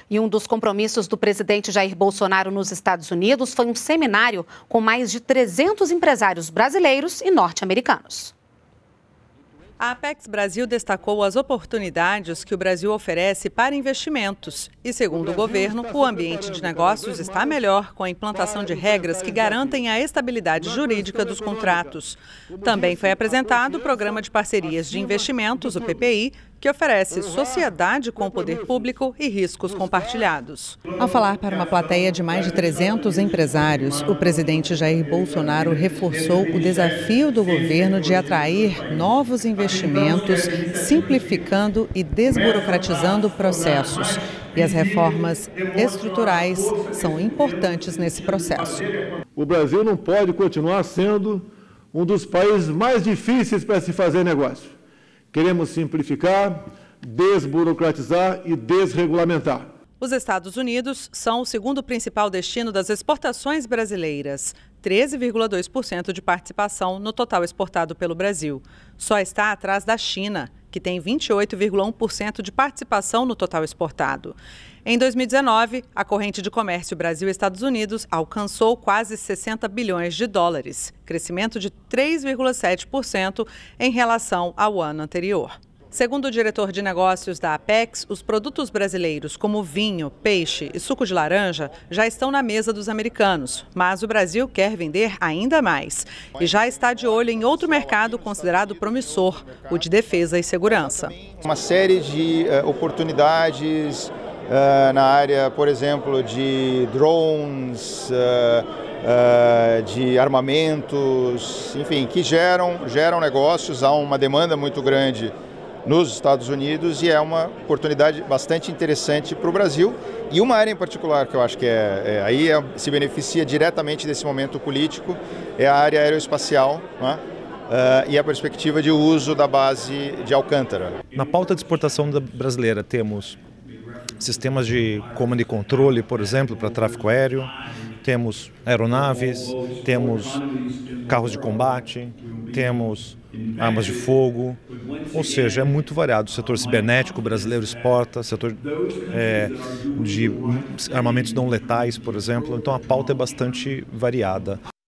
E um dos compromissos do presidente Jair Bolsonaro nos Estados Unidos foi um seminário com mais de 300 empresários brasileiros e norte-americanos. A Apex Brasil destacou as oportunidades que o Brasil oferece para investimentos. E, segundo o governo, o ambiente de negócios está melhor com a implantação de regras que garantem a estabilidade jurídica dos contratos. Também foi apresentado o Programa de Parcerias de Investimentos, o PPI, que oferece sociedade com o poder público e riscos compartilhados. Ao falar para uma plateia de mais de 300 empresários, o presidente Jair Bolsonaro reforçou o desafio do governo de atrair novos investimentos, simplificando e desburocratizando processos. E as reformas estruturais são importantes nesse processo. O Brasil não pode continuar sendo um dos países mais difíceis para se fazer negócio. Queremos simplificar, desburocratizar e desregulamentar. Os Estados Unidos são o segundo principal destino das exportações brasileiras, 13,2% de participação no total exportado pelo Brasil. Só está atrás da China, que tem 28,1% de participação no total exportado. Em 2019, a corrente de comércio Brasil-Estados Unidos alcançou quase 60 bilhões de dólares, crescimento de 3,7% em relação ao ano anterior. Segundo o diretor de negócios da Apex, os produtos brasileiros como vinho, peixe e suco de laranja já estão na mesa dos americanos, mas o Brasil quer vender ainda mais e já está de olho em outro mercado considerado promissor, o de defesa e segurança. Uma série de oportunidades na área, por exemplo, de drones, de armamentos, enfim, que geram negócios, há uma demanda muito grande nos Estados Unidos e é uma oportunidade bastante interessante para o Brasil. E uma área em particular que eu acho que se beneficia diretamente desse momento político é a área aeroespacial, né? E a perspectiva de uso da base de Alcântara. Na pauta de exportação brasileira temos sistemas de comando e controle, por exemplo, para tráfego aéreo, temos aeronaves, temos carros de combate, temos armas de fogo, ou seja, é muito variado. O setor cibernético brasileiro exporta, setor de armamentos não letais, por exemplo, então a pauta é bastante variada.